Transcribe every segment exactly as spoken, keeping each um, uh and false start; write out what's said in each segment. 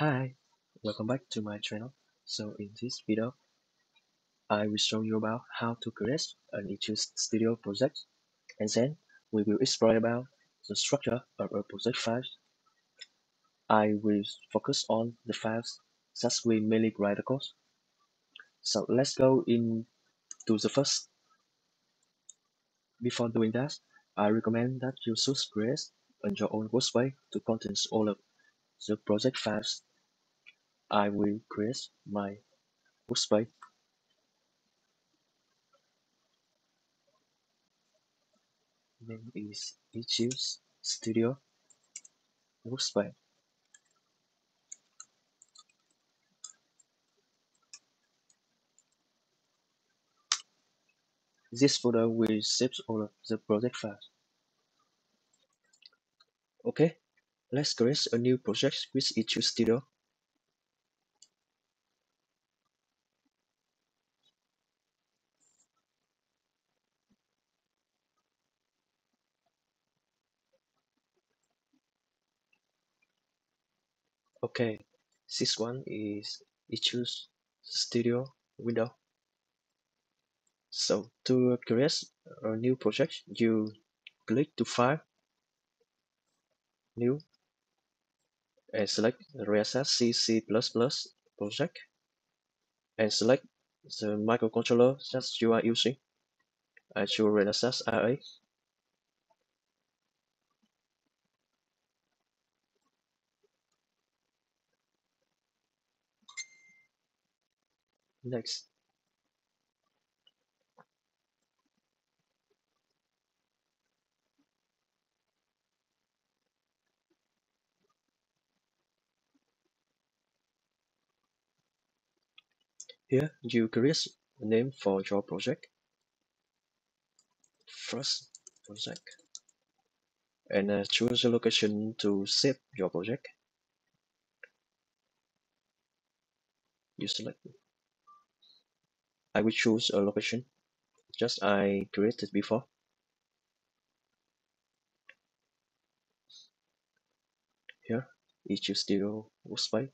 Hi, welcome back to my channel. So in this video, I will show you about how to create an e two studio project, and then we will explore about the structure of a project file. I will focus on the files that we mainly write the code. So let's go into the first. Before doing that, I recommend that you should create on your own workspace to contain all of the project files. I will create my workspace. Name is e two studio workspace. This folder will save all of the project files. Okay, let's create a new project with e two studio. Okay, this one is e two studio window. So to create a new project, you click to File, New, and select renesas C C plus plus project, and select the microcontroller that you are using. I choose renesas R A. Next, here you create a name for your project. First project, and uh, choose a location to save your project. You select. I will choose a location just I created before. Here, e two studio workspace,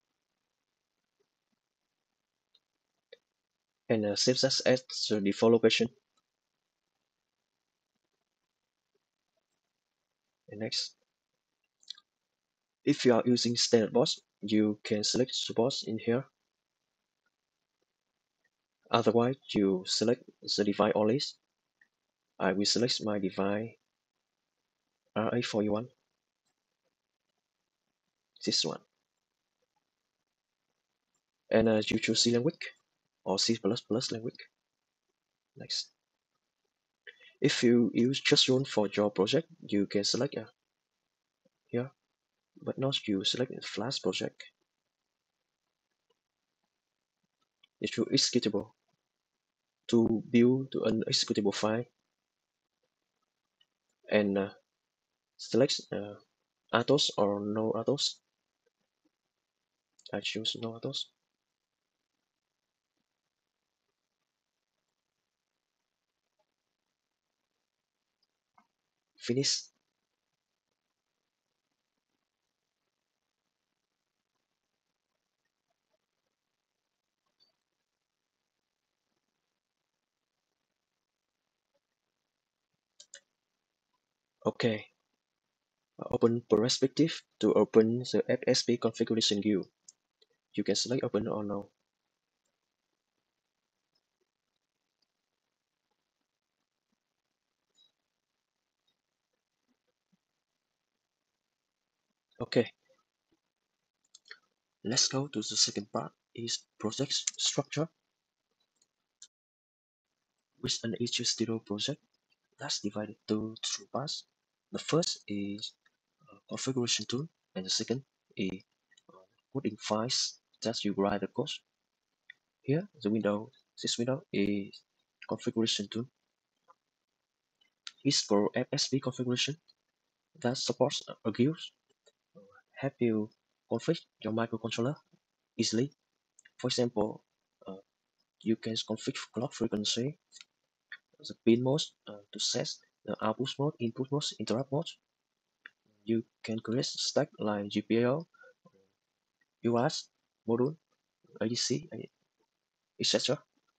and uh, save as at the default location. And next, if you are using standard board, you can select support in here. Otherwise, you select the device only. I will select my device R A four one, this one, and uh, you choose C language or C plus plus language. Next, if you use just one for your project, you can select uh, here, but not you select Flash project. It should executable to build an executable file, and uh, select uh, Atos or no Atos. I choose no Atos. Finish. Okay. Open perspective to open the F S P configuration view. You can select open or no. Okay. Let's go to the second part, is project structure. With an e two studio project, that's divided into two parts. The first is uh, configuration tool, and the second is uh, coding files that you write the code. Here, the window, this window is configuration tool. It's for F S P configuration that supports argues. Help you configure your microcontroller easily. For example, uh, you can configure clock frequency, the pin mode uh, to set the output mode, input mode, interrupt mode. You can create stack like G P I O, U A S, module, A D C, et cetera.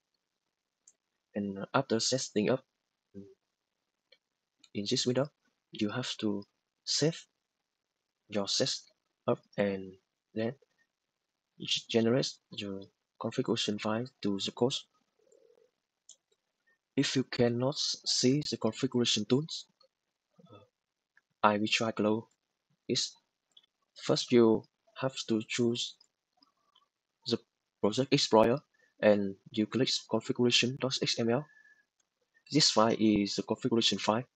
And after setting up in this window, you have to save your setup and then generate your configuration file to the code. If you cannot see the configuration tools, I will try below is first you have to choose the project explorer and you click configuration.xml. This file is the configuration file.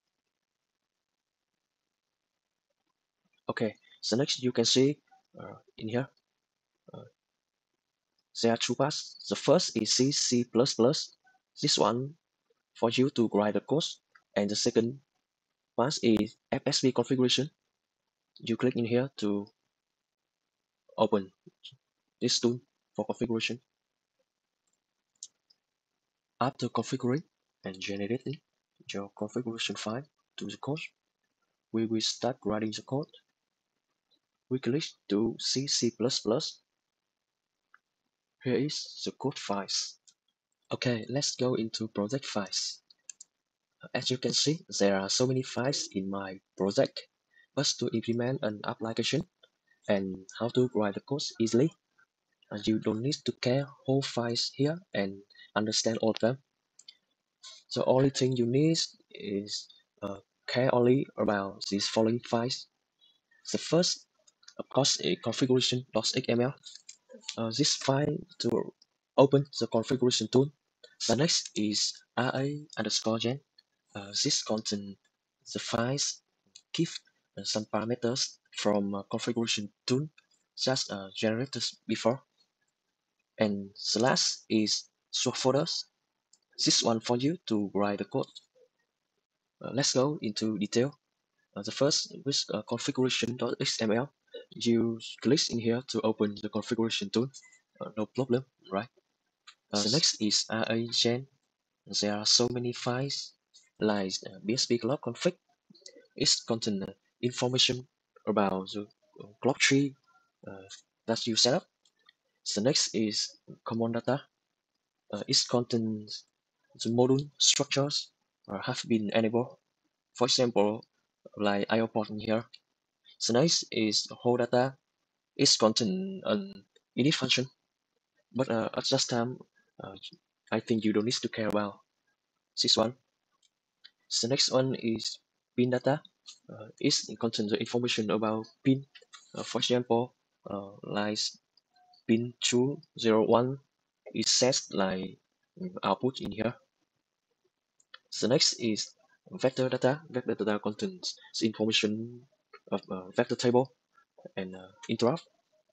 Okay, so next you can see uh, in here uh, there are two parts. The first is C, C++. This one for you to write the code, and the second part is F S V configuration. You click in here to open this tool for configuration. After configuring and generating your configuration file to the code, we will start writing the code. We click to C, C++. Here is the code files. Okay, let's go into project files. As you can see, there are so many files in my project. But to implement an application and how to write the code easily, you don't need to care whole files here and understand all of them. The only thing you need is uh, care only about these following files. The first, of course, is configuration.xml. Uh, this file to open the configuration tool. The next is ra underscore gen. Uh, this contains the files give uh, some parameters from uh, configuration tool just uh, generated before. And the last is source folders. This one for you to write the code. Uh, let's go into detail. Uh, the first with uh, configuration.xml. You click in here to open the configuration tool. Uh, no problem, right? Uh, the next is ra gen. There are so many files like uh, bsp clock config. It contains uh, information about the uh, clock tree uh, that you set up. The next is common data. Uh, it contains the module structures uh, have been enabled. For example, like I O port in here. The next is whole data. It contains an init function, but uh, at this time, uh, I think you don't need to care about this one. The next one is pin data. Uh, it contains the information about pin. Uh, for example, uh, like pin two zero one is set like output in here. The next is vector data. Vector data contains the information of uh, vector table and uh, interrupt.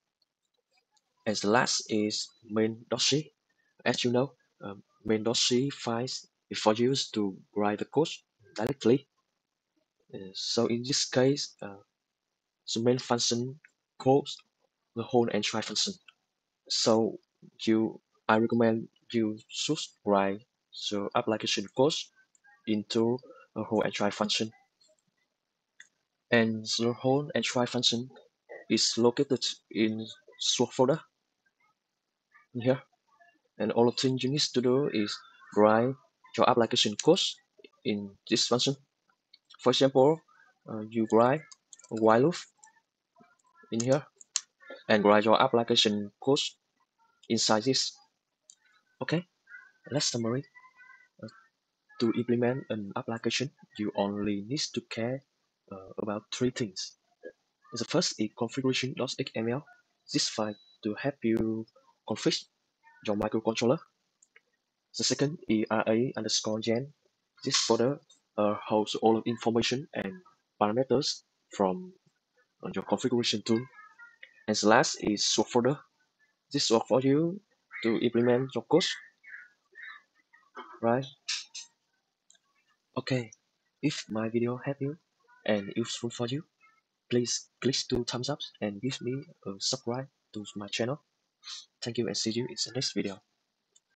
And the last is main.c. As you know, um, main.c files is for use to write the code directly. Uh, so in this case, uh, the main function calls the whole and try function. So you, I recommend you should write the application code into a whole and try function. And the whole and try function is located in source folder in here. And all the things you need to do is write your application code in this function. For example, uh, you write a while loop in here and write your application code inside this. Okay, let's summary. Uh, to implement an application, you only need to care uh, about three things. The first is configuration.xml. This file to help you configure your microcontroller. The second is ra underscore gen. This folder uh, holds all of information and parameters from uh, your configuration tool. And the last is source folder. This work for you to implement your code, right? Okay, if my video helped you and useful for you, please click to thumbs up and give me a subscribe to my channel. Thank you and see you in the next video.